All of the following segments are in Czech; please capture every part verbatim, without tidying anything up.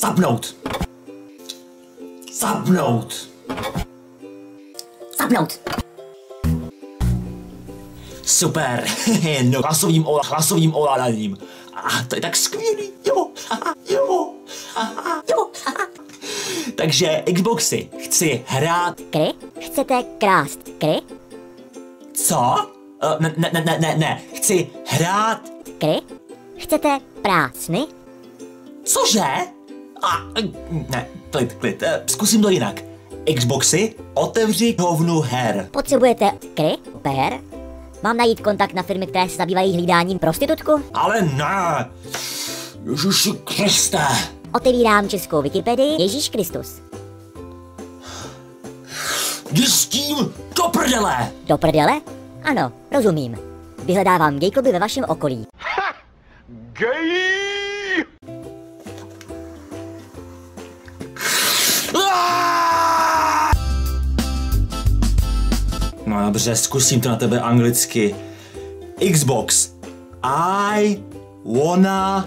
Zapnout. Zapnout. Zapnout. Super. No, hlasovým, hlasovým ovládáním. A to je tak skvělý. Jo. Jo. Jo. Takže Xboxy. Chci hrát. Kry? Chcete krást kry? Co? Ne, ne, ne, ne, ne. Chci hrát. Kry? Chcete prásny? Cože? A, ne, klid, klid. Zkusím to jinak. Xboxy, otevři hovnu her. Potřebujete kry? Per? Mám najít kontakt na firmy, které se zabývají hlídáním prostitutku? Ale ne. Ježiši Kriste. Otevírám českou Wikipedii. Ježíš Kristus. Jdi s tím do prdele. Do prdele? Ano, rozumím. Vyhledávám gay kluby ve vašem okolí. Ha! Gay! No dobře, zkusím to na tebe anglicky. Xbox. I wanna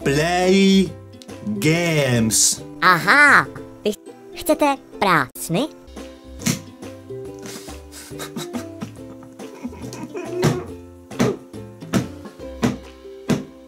play games. Aha, vy chcete prásny?